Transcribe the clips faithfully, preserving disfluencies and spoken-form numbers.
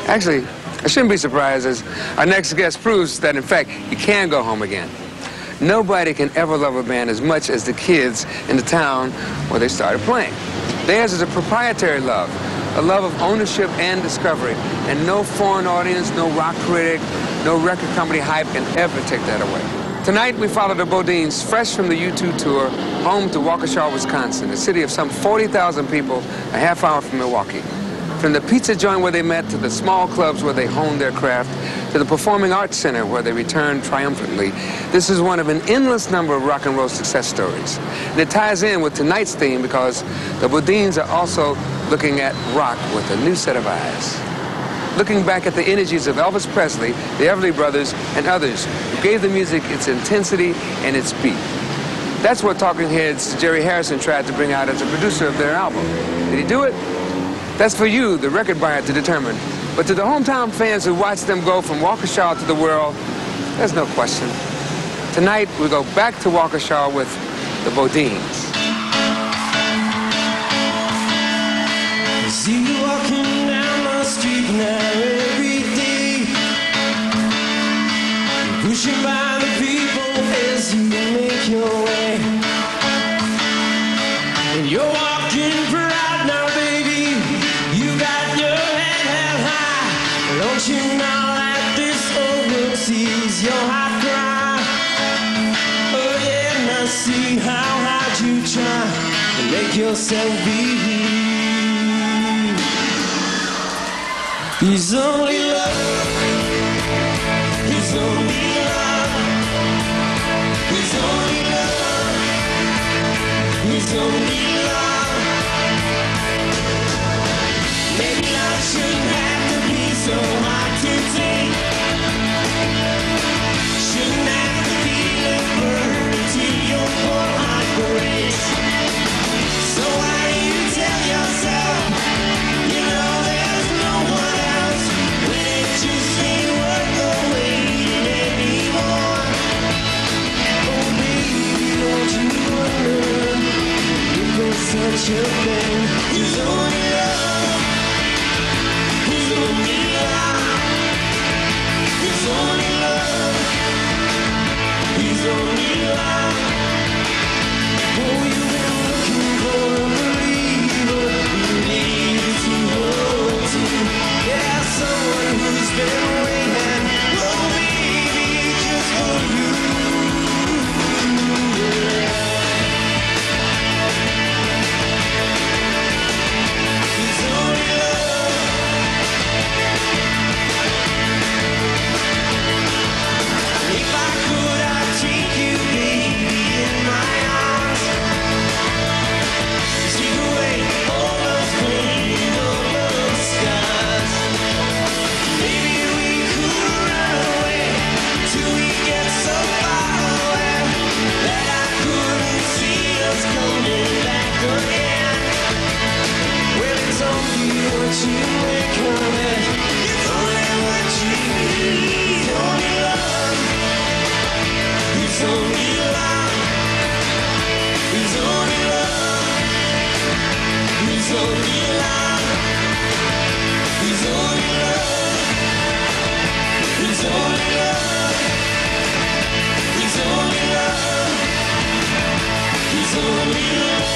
Actually, I shouldn't be surprised, as our next guest proves that, in fact, you can go home again. Nobody can ever love a band as much as the kids in the town where they started playing. Theirs is a proprietary love, a love of ownership and discovery, and no foreign audience, no rock critic, no record company hype can ever take that away. Tonight, we follow the BoDeans fresh from the U two tour, home to Waukesha, Wisconsin, a city of some forty thousand people, a half hour from Milwaukee. From the pizza joint where they met, to the small clubs where they honed their craft, to the Performing Arts Center where they returned triumphantly, this is one of an endless number of rock and roll success stories. And it ties in with tonight's theme because the BoDeans are also looking at rock with a new set of eyes. Looking back at the energies of Elvis Presley, the Everly Brothers, and others who gave the music its intensity and its beat. That's what Talking Heads' Jerry Harrison tried to bring out as a producer of their album. Did he do it? That's for you, the record buyer, to determine. But to the hometown fans who watched them go from Waukesha to the world, there's no question. Tonight, we go back to Waukesha with the BoDeans. See you walking down the street now every day, pushing by the people as you make your way, and you're walking proud now, baby. You got your head held high. Don't you know that this old world sees your heart cry? Oh yeah, and I see how hard you try to make yourself believe. He's only love. He's only love. He's only love. He's only love. Maybe love shouldn't have to be so hard to take. Shouldn't have to feel it burn until your poor heart breaks. So why do you tell yourself, you know there's no one else, when it just ain't worth the waiting anymore? Oh baby, don't you wonder if there's such a thing? He's only love. He's only love. He's only love. He's only love. Oh, you've been looking for a believer, you need to hold to. Yeah, someone who's been waiting, oh baby, just for you. Yeah. He's only love. If I could, I'd take you, baby, in my arms. Take away all those pain, all those scars. Maybe we could run away till we get so far away that I couldn't see us coming back again. Well, it's only what you make of it. It's only what you need. Only love. It's only love. It's only love. It's only love. It's only love. It's only love. It's only love. It's only love.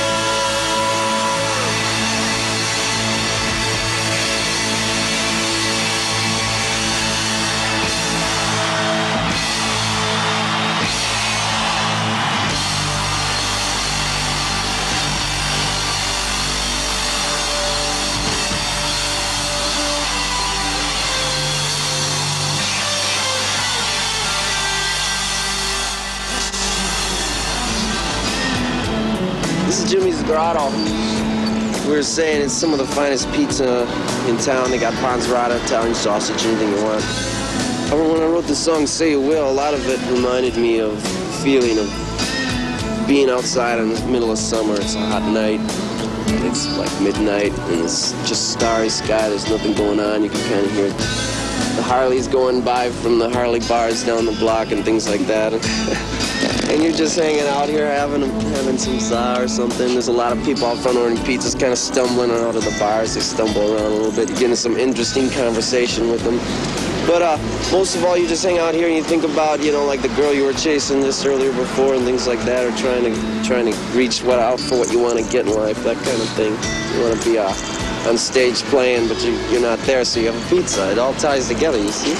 This is Jimmy's Grotto. We were saying it's some of the finest pizza in town. They got panzerata, Italian sausage, anything you want. When I wrote the song Say You Will, a lot of it reminded me of the feeling of being outside in the middle of summer. It's a hot night. It's like midnight and it's just starry sky. There's nothing going on. You can kind of hear the Harleys going by from the Harley bars down the block and things like that. and you're just hanging out here having having some za or something. There's a lot of people out front ordering pizzas, kind of stumbling out of the bars. They stumble around a little bit, you're getting some interesting conversation with them. But uh, most of all, you just hang out here and you think about, you know, like the girl you were chasing just earlier before and things like that, or trying to trying to reach what out for what you want to get in life, that kind of thing. You want to be uh, on stage playing, but you, you're not there, so you have a pizza. It all ties together, you see?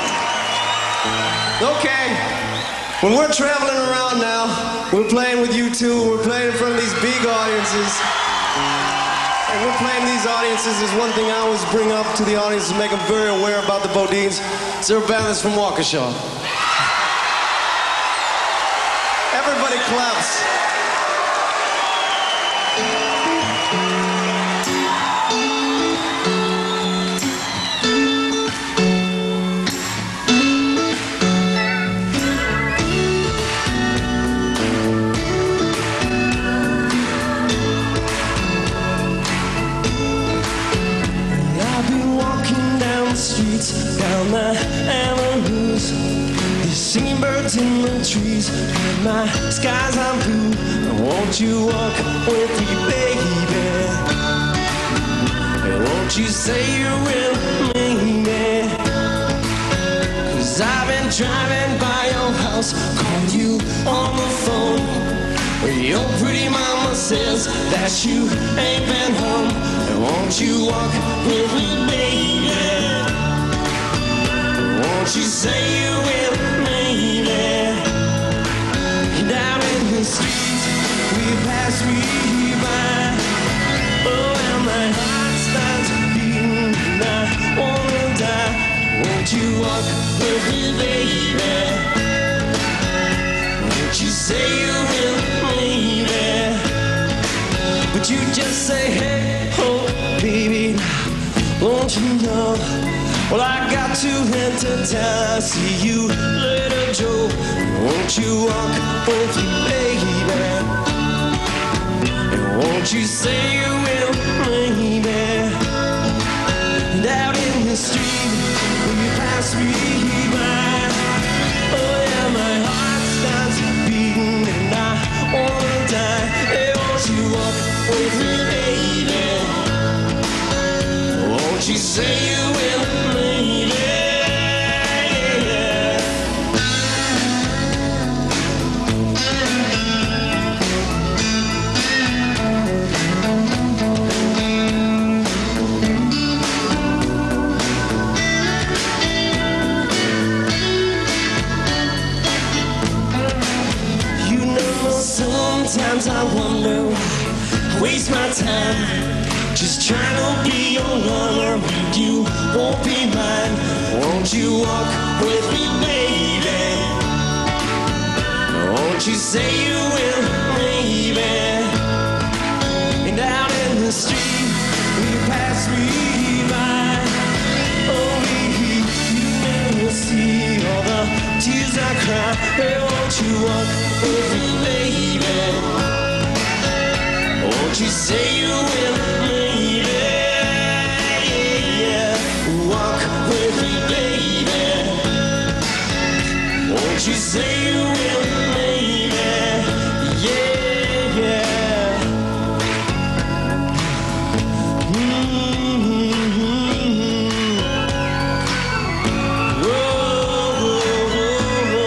Okay, when we're traveling around now, we're playing with you two, we're playing in front of these big audiences. And we're playing these audiences. There's one thing I always bring up to the audience to make them very aware about the BoDeans. It's their band that's from Waukesha. Everybody claps. Streets, down the avenues, there's singing birds in the trees, and my skies are blue. Won't you walk with me, baby? And won't you say you will, baby? Cause I've been driving by your house, called you on the phone. Your pretty mama says that you ain't been home. And won't you walk with me, baby? Won't you say you will, baby? Down in the streets, we pass me by. Oh, and my heart starts beating, and I wanna die. Won't you walk with me, baby? Won't you say you will, baby? But you just say, hey, oh, baby, won't you know? Well, I got to enter town, see you later, Joe. Won't you walk with me, baby? And won't you say you will, baby? And out in the street, when you pass me by, oh yeah, my heart starts beating and I wanna die. Hey, won't you walk with me, baby? Won't you say you will? Sometimes I wonder why I waste my time just trying to be your lover when you won't be mine. Won't you walk with me, baby? Won't you say you will, baby? And out in the street, you pass me by. Oh, you never see all the tears I cry. Hey, won't you walk with me, baby? Won't you say you will, baby? Yeah, walk with me, baby. Won't you say you will, baby? Yeah, yeah. Mm-hmm. Whoa, whoa, whoa,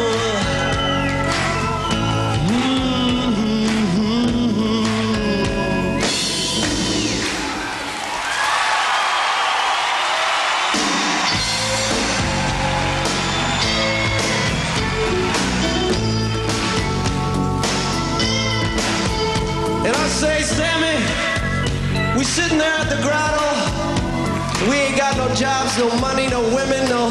Say, Sammy, we sitting there at the Grotto. We ain't got no jobs, no money, no women, no.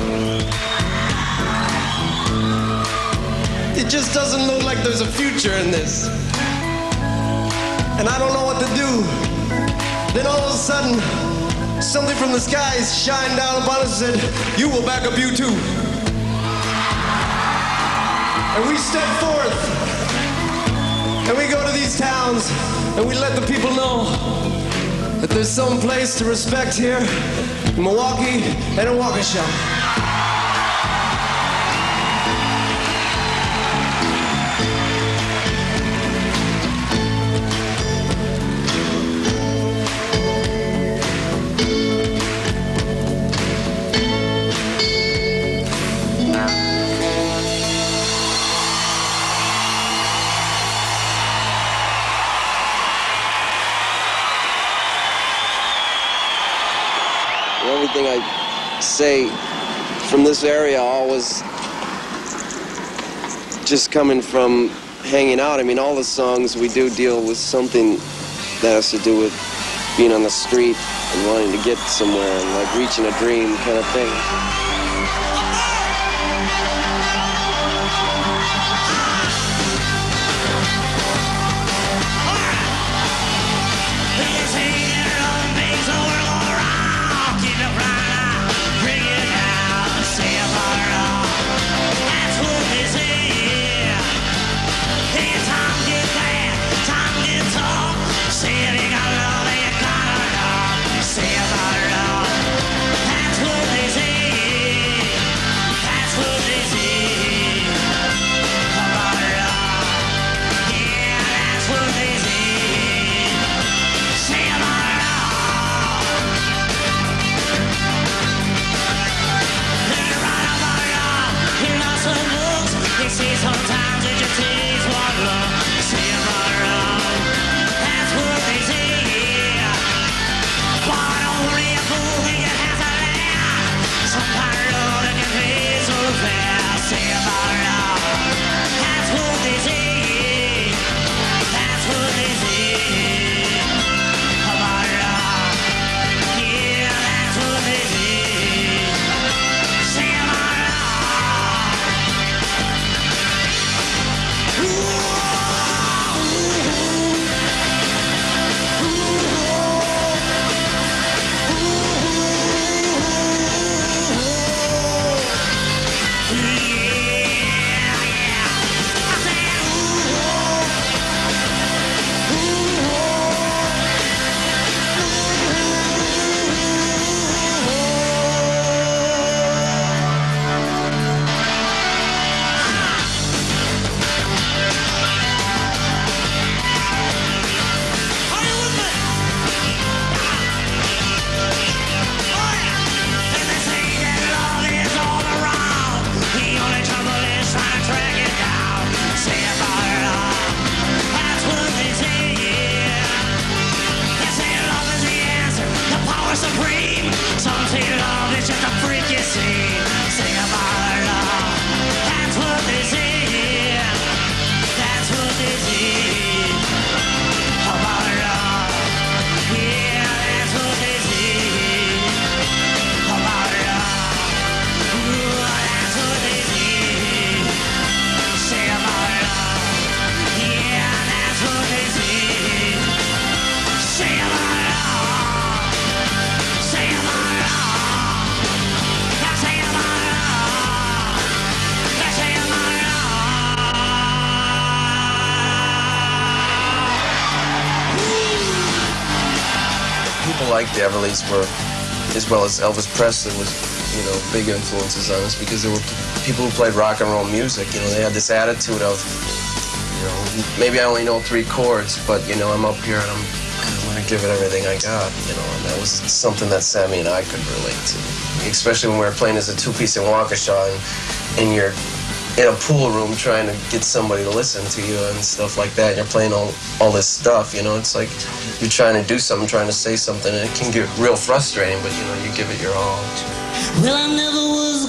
It just doesn't look like there's a future in this. And I don't know what to do. Then all of a sudden, something from the skies shined down upon us and said, you will back up, you too. And we step forth. And we go to these towns and we let the people know that there's some place to respect here in Milwaukee and in Waukesha. And everything I say from this area always just coming from hanging out. I mean, all the songs we do deal with something that has to do with being on the street and wanting to get somewhere and like reaching a dream kind of thing. Like the Everlys were, as well as Elvis Presley was, you know, big influences on us because there were people who played rock and roll music. You know, they had this attitude of, you know, maybe I only know three chords, but, you know, I'm up here and I'm, I'm going to give it everything I got, you know, and that was something that Sammy and I could relate to, especially when we were playing as a two-piece in Waukesha and, and you're in a pool room trying to get somebody to listen to you and stuff like that. And you're playing all, all this stuff, you know, it's like you're trying to do something, trying to say something, and it can get real frustrating, but, you know, you give it your all. Well, I never was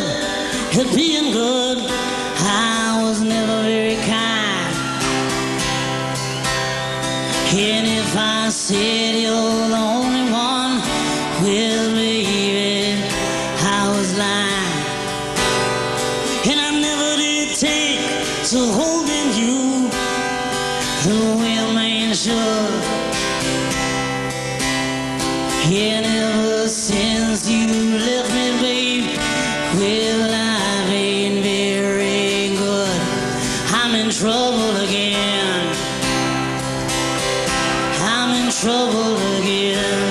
good at being good. I was never very kind. And if I said you're the only one, well, baby, I was lying. And I never did take to holding you the way a man should. And ever since you left me, babe, well, life ain't very good. I'm in trouble again. I'm in trouble again.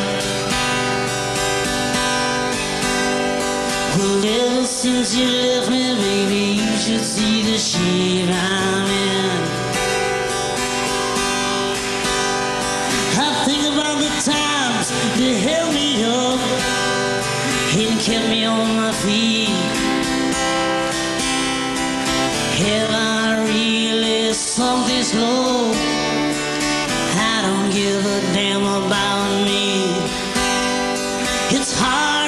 Well, ever since you left me, baby, you should see the shape I'm in. I think about the times that held me up and kept me on my feet. Have I really sunk this low? I don't give a damn about me. It's hard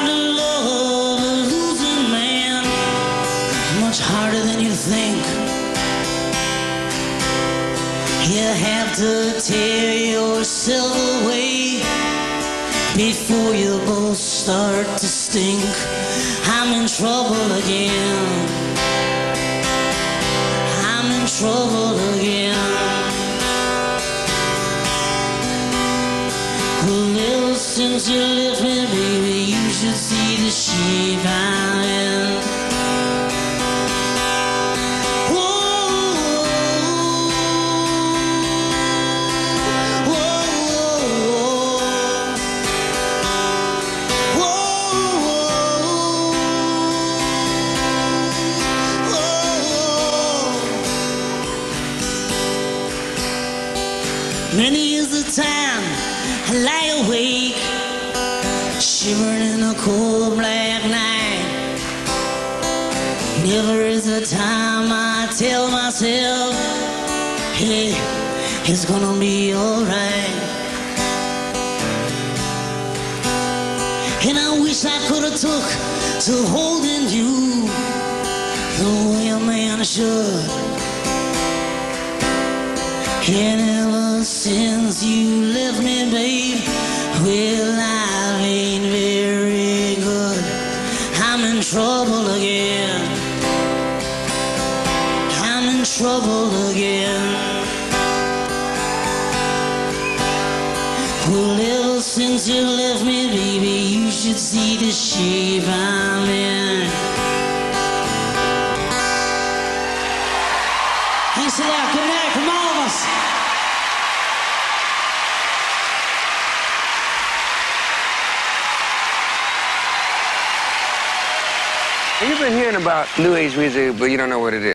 have to tear yourself away before you both start to stink. I'm in trouble again. I'm in trouble again. Well, ever since you left me, baby, you should see the shape I'm in. Many is the time I lie awake, shivering in a cold black night. Never is the time I tell myself, hey, it's gonna be alright. And I wish I could have took to holding you the way a man should. And ever since you left me, babe, well, life ain't very good. I'm in trouble again. I'm in trouble again. Well, ever since you left me, baby, you should see the shape I'm in. Thanks a lot. Good night from all of us. You've been hearing about New Age music, but you don't know what it is.